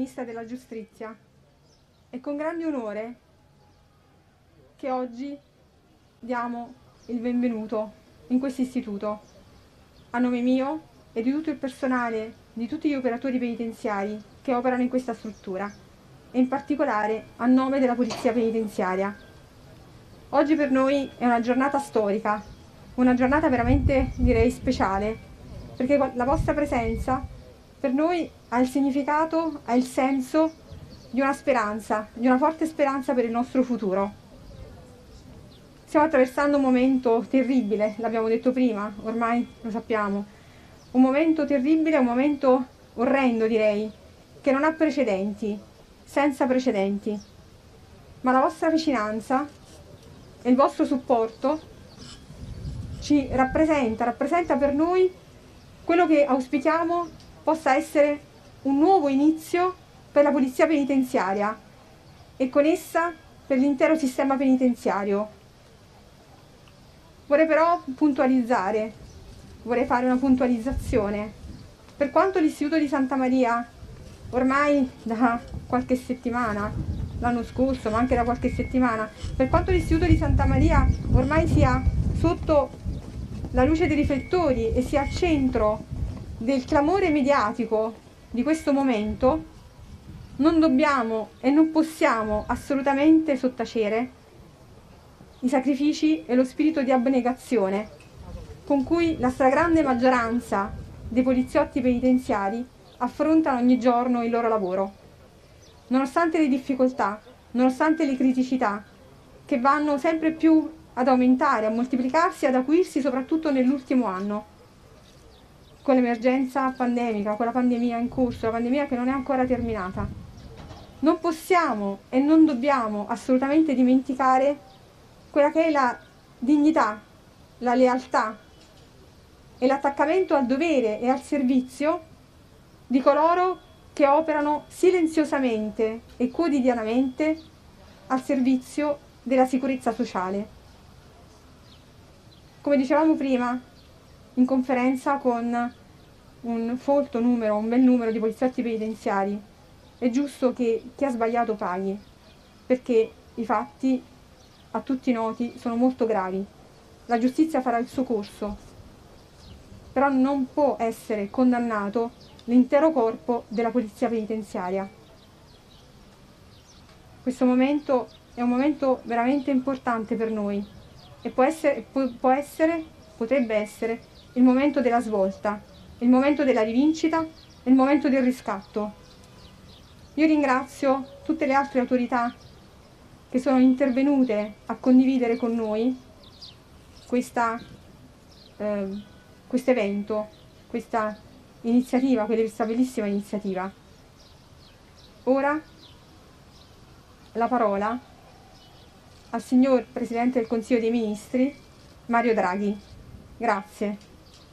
Ministra della Giustizia, è con grande onore che oggi diamo il benvenuto in questo istituto, a nome mio e di tutto il personale, di tutti gli operatori penitenziari che operano in questa struttura, e in particolare a nome della Polizia Penitenziaria. Oggi per noi è una giornata storica, una giornata veramente, direi, speciale, perché la vostra presenza per noi ha il significato, ha il senso di una speranza, di una forte speranza per il nostro futuro. Stiamo attraversando un momento terribile, l'abbiamo detto prima, ormai lo sappiamo, un momento terribile, un momento orrendo, direi, che non ha precedenti, senza precedenti. Ma la vostra vicinanza e il vostro supporto ci rappresenta per noi quello che auspichiamo possa essere un nuovo inizio per la Polizia Penitenziaria e con essa per l'intero sistema penitenziario. Vorrei però puntualizzare, vorrei fare una puntualizzazione. Per quanto l'Istituto di Santa Maria ormai da qualche settimana, l'anno scorso, ma anche da qualche settimana, per quanto l'Istituto di Santa Maria ormai sia sotto la luce dei riflettori e sia al centro del clamore mediatico di questo momento, non dobbiamo e non possiamo assolutamente sottacere i sacrifici e lo spirito di abnegazione con cui la stragrande maggioranza dei poliziotti penitenziari affrontano ogni giorno il loro lavoro. Nonostante le difficoltà, nonostante le criticità che vanno sempre più ad aumentare, a moltiplicarsi, ad acuirsi soprattutto nell'ultimo anno, con l'emergenza pandemica, con la pandemia in corso, la pandemia che non è ancora terminata. Non possiamo e non dobbiamo assolutamente dimenticare quella che è la dignità, la lealtà e l'attaccamento al dovere e al servizio di coloro che operano silenziosamente e quotidianamente al servizio della sicurezza sociale. Come dicevamo prima, in conferenza con un folto numero, un bel numero di poliziotti penitenziari, è giusto che chi ha sbagliato paghi, perché i fatti a tutti noti sono molto gravi. La giustizia farà il suo corso, però non può essere condannato l'intero corpo della polizia penitenziaria. Questo momento è un momento veramente importante per noi e potrebbe essere il momento della svolta, il momento della rivincita, il momento del riscatto. Io ringrazio tutte le altre autorità che sono intervenute a condividere con noi questo evento, questa iniziativa, questa bellissima iniziativa. Ora la parola al signor Presidente del Consiglio dei Ministri, Mario Draghi. Grazie.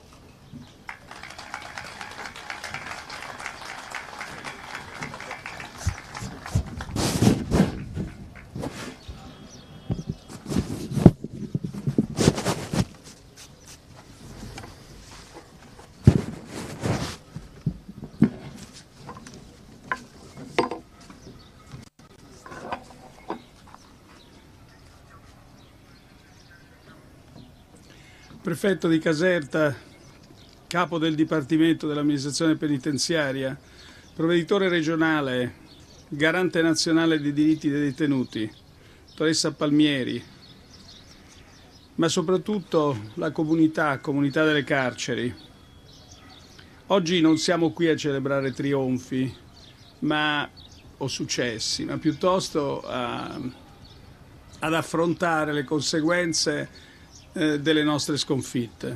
Prefetto di Caserta, capo del Dipartimento dell'Amministrazione Penitenziaria, provveditore regionale, garante nazionale dei diritti dei detenuti, dottoressa Palmieri, ma soprattutto la comunità delle carceri. Oggi non siamo qui a celebrare trionfi o successi, ma piuttosto ad affrontare le conseguenze delle nostre sconfitte.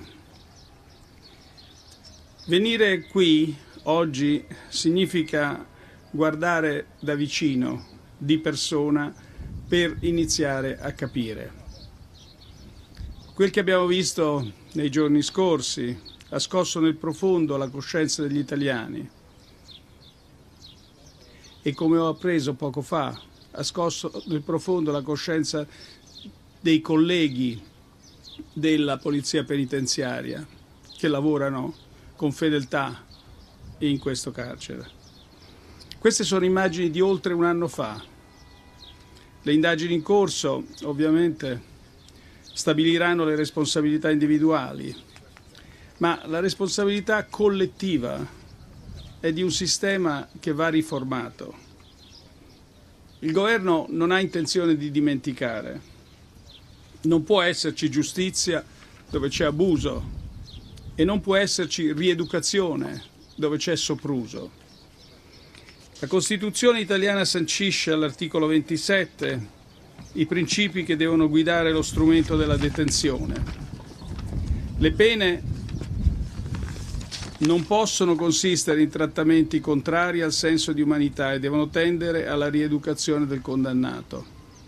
Venire qui oggi significa guardare da vicino, di persona, per iniziare a capire. Quel che abbiamo visto nei giorni scorsi ha scosso nel profondo la coscienza degli italiani e, come ho appreso poco fa, ha scosso nel profondo la coscienza dei colleghi della Polizia Penitenziaria che lavorano con fedeltà in questo carcere. Queste sono immagini di oltre un anno fa. Le indagini in corso, ovviamente, stabiliranno le responsabilità individuali, ma la responsabilità collettiva è di un sistema che va riformato. Il governo non ha intenzione di dimenticare. Non può esserci giustizia dove c'è abuso e non può esserci rieducazione dove c'è sopruso. La Costituzione italiana sancisce all'articolo 27 i principi che devono guidare lo strumento della detenzione. Le pene non possono consistere in trattamenti contrari al senso di umanità e devono tendere alla rieducazione del condannato.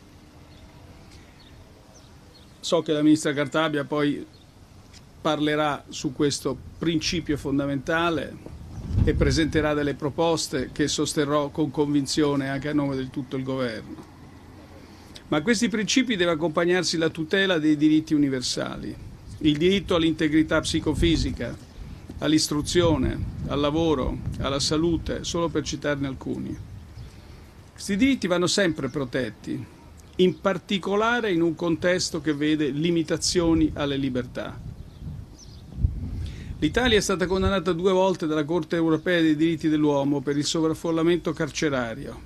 So che la ministra Cartabia poi parlerà su questo principio fondamentale e presenterà delle proposte che sosterrò con convinzione anche a nome di tutto il governo. Ma a questi principi deve accompagnarsi la tutela dei diritti universali, il diritto all'integrità psicofisica, all'istruzione, al lavoro, alla salute, solo per citarne alcuni. Questi diritti vanno sempre protetti, in particolare in un contesto che vede limitazioni alle libertà. L'Italia è stata condannata 2 volte dalla Corte europea dei diritti dell'uomo per il sovraffollamento carcerario.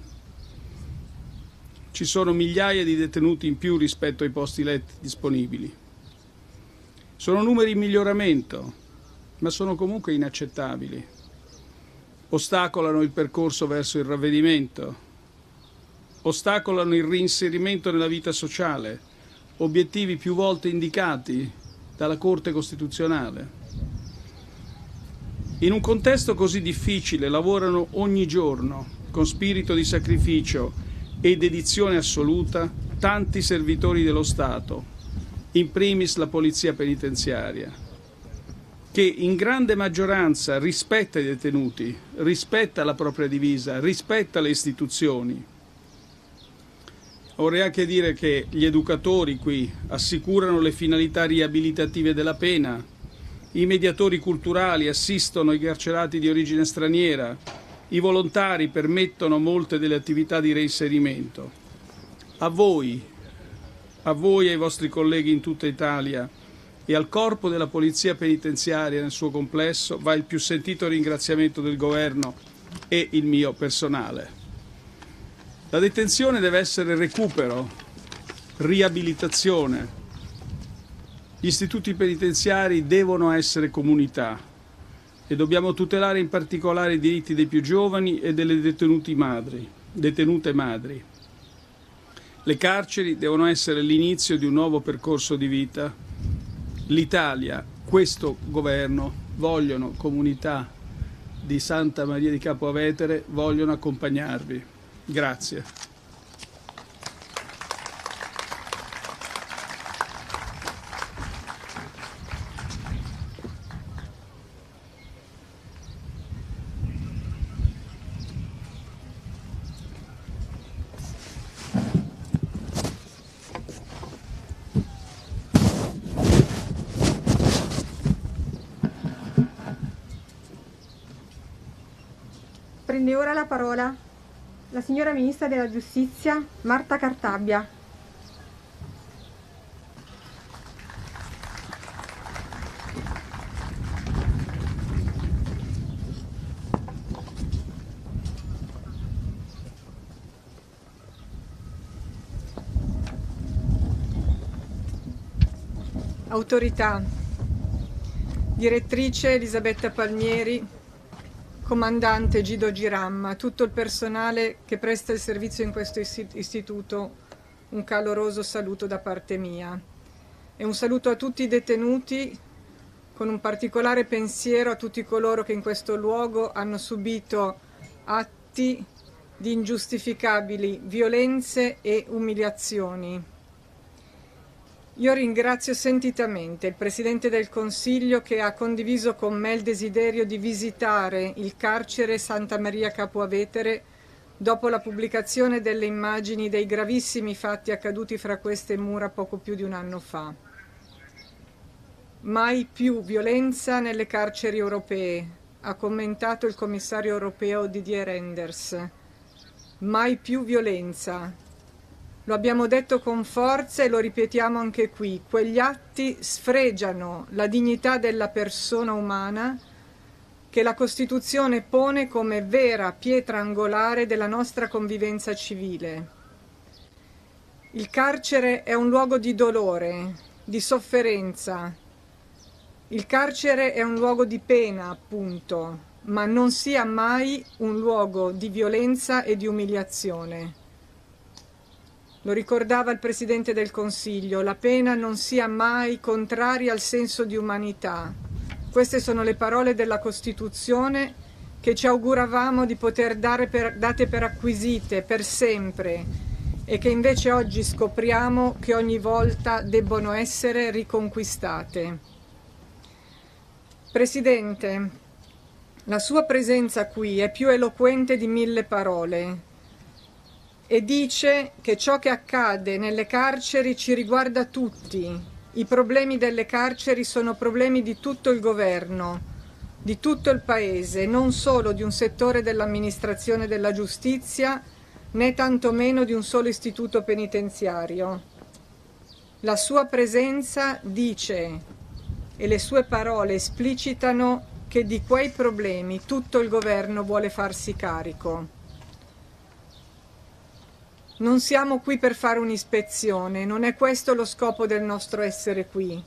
Ci sono migliaia di detenuti in più rispetto ai posti letti disponibili. Sono numeri in miglioramento, ma sono comunque inaccettabili. Ostacolano il percorso verso il ravvedimento, ostacolano il reinserimento nella vita sociale, obiettivi più volte indicati dalla Corte Costituzionale. In un contesto così difficile lavorano ogni giorno, con spirito di sacrificio e dedizione assoluta, tanti servitori dello Stato, in primis la Polizia Penitenziaria, che in grande maggioranza rispetta i detenuti, rispetta la propria divisa, rispetta le istituzioni. Vorrei anche dire che gli educatori qui assicurano le finalità riabilitative della pena, i mediatori culturali assistono i carcerati di origine straniera, i volontari permettono molte delle attività di reinserimento. A voi e ai vostri colleghi in tutta Italia e al corpo della Polizia Penitenziaria nel suo complesso va il più sentito ringraziamento del governo e il mio personale. La detenzione deve essere recupero, riabilitazione. Gli istituti penitenziari devono essere comunità e dobbiamo tutelare in particolare i diritti dei più giovani e delle detenute madri. Le carceri devono essere l'inizio di un nuovo percorso di vita. L'Italia, questo governo, vogliono comunità di Santa Maria di Capua Vetere, vogliono accompagnarvi. Grazie. Prende ora la parola la signora Ministra della Giustizia, Marta Cartabia. Autorità, direttrice Elisabetta Palmieri, comandante Guido Giramma, tutto il personale che presta il servizio in questo istituto, un caloroso saluto da parte mia. E un saluto a tutti i detenuti, con un particolare pensiero a tutti coloro che in questo luogo hanno subito atti di ingiustificabili violenze e umiliazioni. Io ringrazio sentitamente il Presidente del Consiglio che ha condiviso con me il desiderio di visitare il carcere Santa Maria Capua Vetere dopo la pubblicazione delle immagini dei gravissimi fatti accaduti fra queste mura poco più di un anno fa. Mai più violenza nelle carceri europee, ha commentato il commissario europeo Didier Reynders. Mai più violenza. Lo abbiamo detto con forza e lo ripetiamo anche qui. Quegli atti sfregiano la dignità della persona umana che la Costituzione pone come vera pietra angolare della nostra convivenza civile. Il carcere è un luogo di dolore, di sofferenza. Il carcere è un luogo di pena, appunto, ma non sia mai un luogo di violenza e di umiliazione. Lo ricordava il Presidente del Consiglio, la pena non sia mai contraria al senso di umanità. Queste sono le parole della Costituzione che ci auguravamo di poter date per acquisite per sempre e che invece oggi scopriamo che ogni volta debbono essere riconquistate. Presidente, la sua presenza qui è più eloquente di 1000 parole. E dice che ciò che accade nelle carceri ci riguarda tutti. I problemi delle carceri sono problemi di tutto il governo, di tutto il Paese, non solo di un settore dell'amministrazione della giustizia, né tantomeno di un solo istituto penitenziario. La sua presenza dice, e le sue parole esplicitano, che di quei problemi tutto il governo vuole farsi carico. Non siamo qui per fare un'ispezione, non è questo lo scopo del nostro essere qui.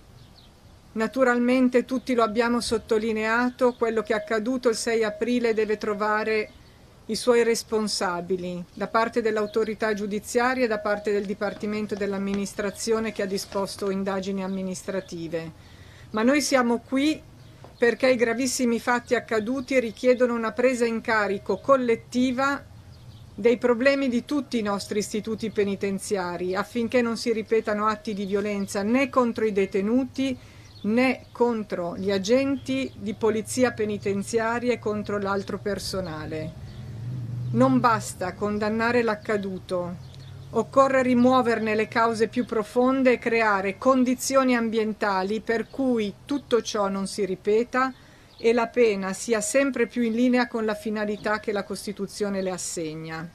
Naturalmente tutti lo abbiamo sottolineato, quello che è accaduto il 6 aprile deve trovare i suoi responsabili, da parte dell'autorità giudiziaria e da parte del Dipartimento dell'Amministrazione che ha disposto indagini amministrative. Ma noi siamo qui perché i gravissimi fatti accaduti richiedono una presa in carico collettiva dei problemi di tutti i nostri istituti penitenziari affinché non si ripetano atti di violenza né contro i detenuti né contro gli agenti di polizia penitenziaria e contro l'altro personale. Non basta condannare l'accaduto, occorre rimuoverne le cause più profonde e creare condizioni ambientali per cui tutto ciò non si ripeta e la pena sia sempre più in linea con la finalità che la Costituzione le assegna.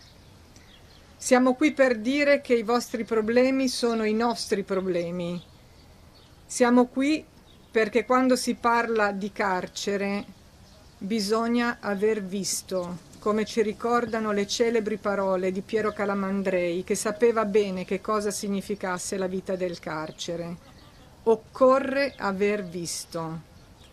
Siamo qui per dire che i vostri problemi sono i nostri problemi. Siamo qui perché quando si parla di carcere bisogna aver visto, come ci ricordano le celebri parole di Piero Calamandrei, che sapeva bene che cosa significasse la vita del carcere. Occorre aver visto.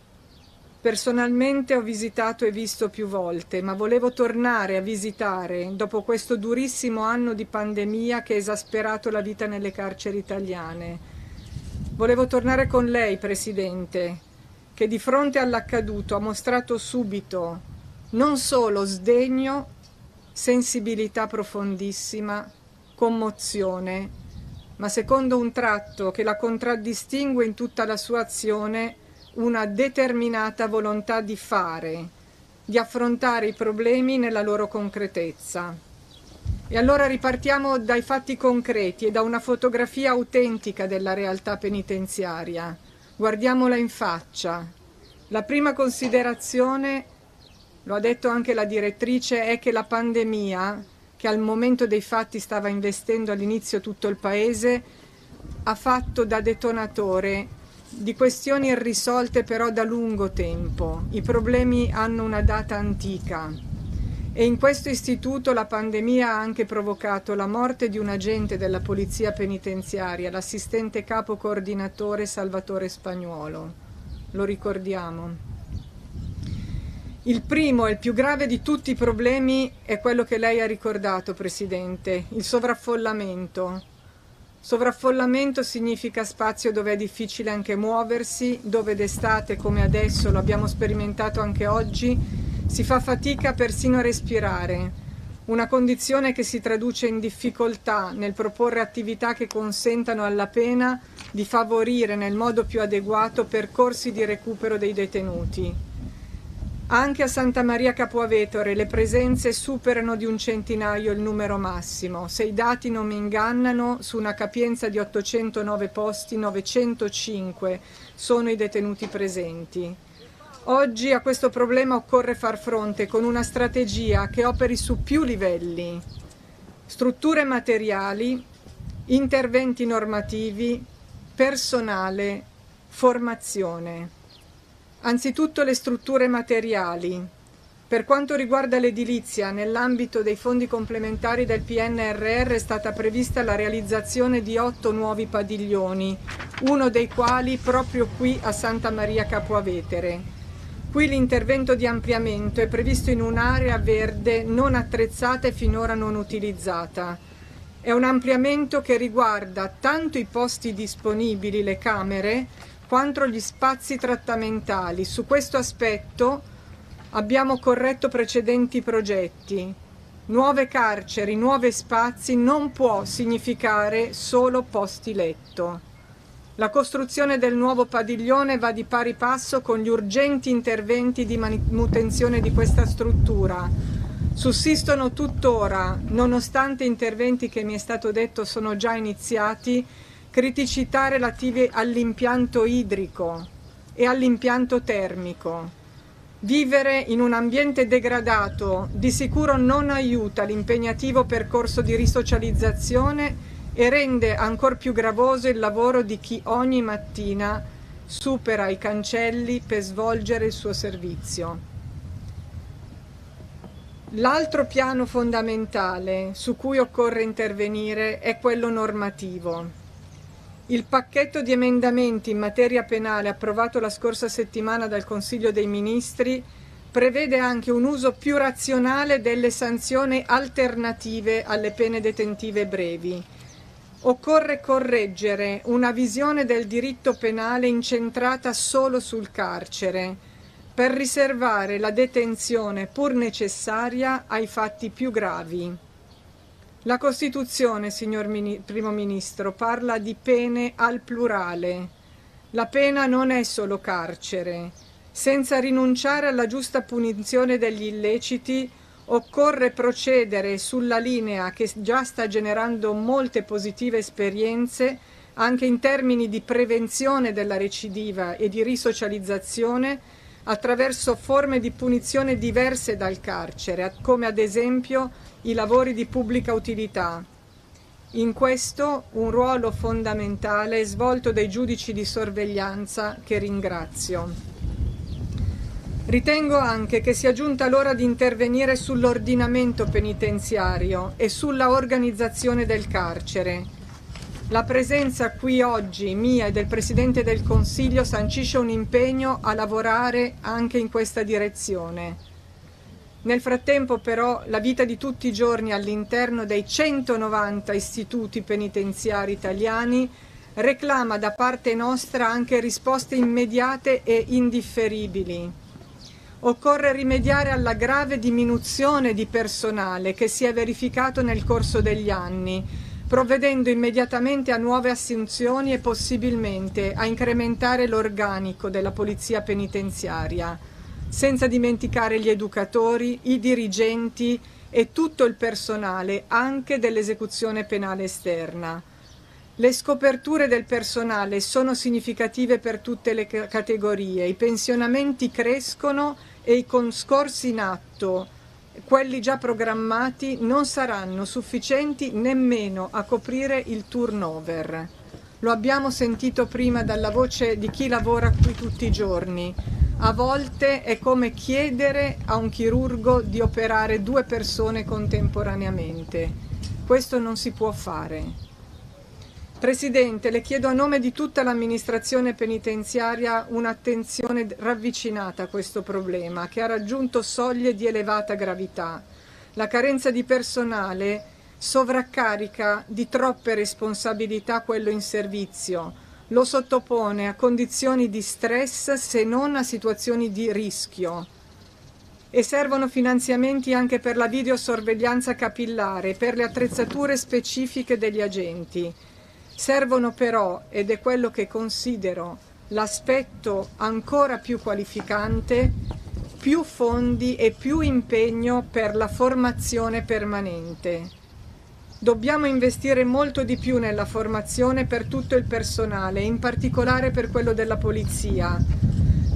Personalmente ho visitato e visto più volte, ma volevo tornare a visitare dopo questo durissimo anno di pandemia che ha esasperato la vita nelle carceri italiane. Volevo tornare con lei, Presidente, che di fronte all'accaduto ha mostrato subito non solo sdegno, sensibilità profondissima, commozione, ma secondo un tratto che la contraddistingue in tutta la sua azione, una determinata volontà di fare, di affrontare i problemi nella loro concretezza. E allora ripartiamo dai fatti concreti e da una fotografia autentica della realtà penitenziaria. Guardiamola in faccia. La prima considerazione, lo ha detto anche la direttrice, è che la pandemia, che al momento dei fatti stava investendo all'inizio tutto il Paese, ha fatto da detonatore di questioni irrisolte però da lungo tempo. I problemi hanno una data antica e in questo istituto la pandemia ha anche provocato la morte di un agente della polizia penitenziaria, l'assistente capo coordinatore Salvatore Spagnuolo. Lo ricordiamo. Il primo e il più grave di tutti i problemi è quello che lei ha ricordato, Presidente, il sovraffollamento. Sovraffollamento significa spazio dove è difficile anche muoversi, dove d'estate, come adesso lo abbiamo sperimentato anche oggi, si fa fatica persino a respirare, una condizione che si traduce in difficoltà nel proporre attività che consentano alla pena di favorire nel modo più adeguato percorsi di recupero dei detenuti. Anche a Santa Maria Capua Vetere le presenze superano di un centinaio il numero massimo. Se i dati non mi ingannano, su una capienza di 809 posti, 905 sono i detenuti presenti. Oggi a questo problema occorre far fronte con una strategia che operi su più livelli: strutture materiali, interventi normativi, personale, formazione. Anzitutto le strutture materiali. Per quanto riguarda l'edilizia, nell'ambito dei fondi complementari del PNRR è stata prevista la realizzazione di 8 nuovi padiglioni, uno dei quali proprio qui a Santa Maria Capua Vetere. Qui l'intervento di ampliamento è previsto in un'area verde non attrezzata e finora non utilizzata. È un ampliamento che riguarda tanto i posti disponibili, le camere, quanto gli spazi trattamentali. Su questo aspetto abbiamo corretto precedenti progetti. Nuove carceri, nuovi spazi non può significare solo posti letto. La costruzione del nuovo padiglione va di pari passo con gli urgenti interventi di manutenzione di questa struttura. Sussistono tuttora, nonostante interventi che mi è stato detto sono già iniziati, criticità relative all'impianto idrico e all'impianto termico. Vivere in un ambiente degradato di sicuro non aiuta l'impegnativo percorso di risocializzazione e rende ancor più gravoso il lavoro di chi ogni mattina supera i cancelli per svolgere il suo servizio. L'altro piano fondamentale su cui occorre intervenire è quello normativo. Il pacchetto di emendamenti in materia penale approvato la scorsa settimana dal Consiglio dei Ministri prevede anche un uso più razionale delle sanzioni alternative alle pene detentive brevi. Occorre correggere una visione del diritto penale incentrata solo sul carcere, per riservare la detenzione pur necessaria ai fatti più gravi. La Costituzione, signor Primo Ministro, parla di pene al plurale. La pena non è solo carcere. Senza rinunciare alla giusta punizione degli illeciti, occorre procedere sulla linea che già sta generando molte positive esperienze, anche in termini di prevenzione della recidiva e di risocializzazione, attraverso forme di punizione diverse dal carcere, come ad esempio i lavori di pubblica utilità. In questo un ruolo fondamentale è svolto dai giudici di sorveglianza, che ringrazio. Ritengo anche che sia giunta l'ora di intervenire sull'ordinamento penitenziario e sulla organizzazione del carcere. La presenza qui oggi mia e del Presidente del Consiglio sancisce un impegno a lavorare anche in questa direzione. Nel frattempo però la vita di tutti i giorni all'interno dei 190 istituti penitenziari italiani reclama da parte nostra anche risposte immediate e indifferibili. Occorre rimediare alla grave diminuzione di personale che si è verificato nel corso degli anni, provvedendo immediatamente a nuove assunzioni e possibilmente a incrementare l'organico della polizia penitenziaria, senza dimenticare gli educatori, i dirigenti e tutto il personale anche dell'esecuzione penale esterna. Le scoperture del personale sono significative per tutte le categorie, i pensionamenti crescono e i concorsi in atto, quelli già programmati, non saranno sufficienti nemmeno a coprire il turnover. Lo abbiamo sentito prima dalla voce di chi lavora qui tutti i giorni. A volte è come chiedere a un chirurgo di operare 2 persone contemporaneamente. Questo non si può fare. Presidente, le chiedo a nome di tutta l'amministrazione penitenziaria un'attenzione ravvicinata a questo problema, che ha raggiunto soglie di elevata gravità. La carenza di personale sovraccarica di troppe responsabilità quello in servizio, lo sottopone a condizioni di stress se non a situazioni di rischio. E servono finanziamenti anche per la videosorveglianza capillare, per le attrezzature specifiche degli agenti. Servono però, ed è quello che considero l'aspetto ancora più qualificante, più fondi e più impegno per la formazione permanente. Dobbiamo investire molto di più nella formazione per tutto il personale, in particolare per quello della polizia.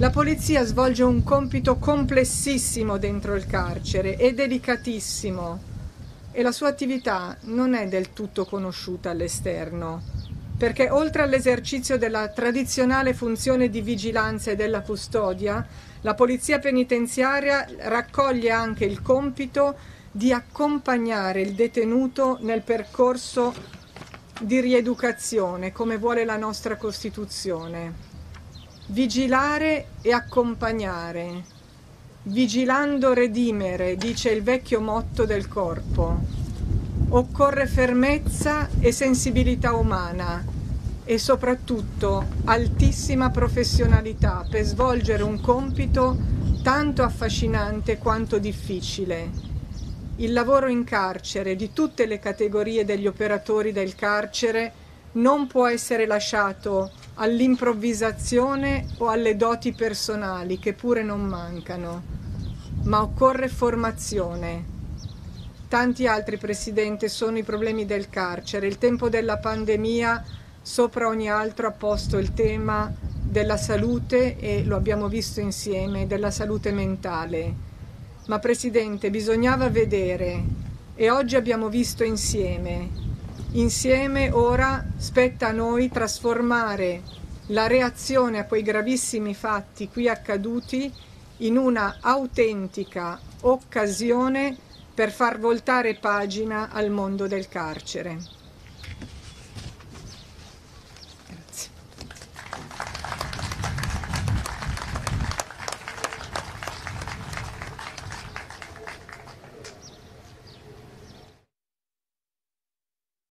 La polizia svolge un compito complessissimo dentro il carcere e delicatissimo, e la sua attività non è del tutto conosciuta all'esterno, perché oltre all'esercizio della tradizionale funzione di vigilanza e della custodia, la polizia penitenziaria raccoglie anche il compito di accompagnare il detenuto nel percorso di rieducazione, come vuole la nostra Costituzione. Vigilare e accompagnare. Vigilando redimere, dice il vecchio motto del corpo. Occorre fermezza e sensibilità umana e soprattutto altissima professionalità per svolgere un compito tanto affascinante quanto difficile. Il lavoro in carcere di tutte le categorie degli operatori del carcere non può essere lasciato all'improvvisazione o alle doti personali, che pure non mancano, ma occorre formazione. Tanti altri, Presidente, sono i problemi del carcere. Il tempo della pandemia sopra ogni altro ha posto il tema della salute, e lo abbiamo visto insieme, della salute mentale. Ma Presidente, bisognava vedere, e oggi abbiamo visto insieme. Insieme ora spetta a noi trasformare la reazione a quei gravissimi fatti qui accaduti in una autentica occasione per far voltare pagina al mondo del carcere.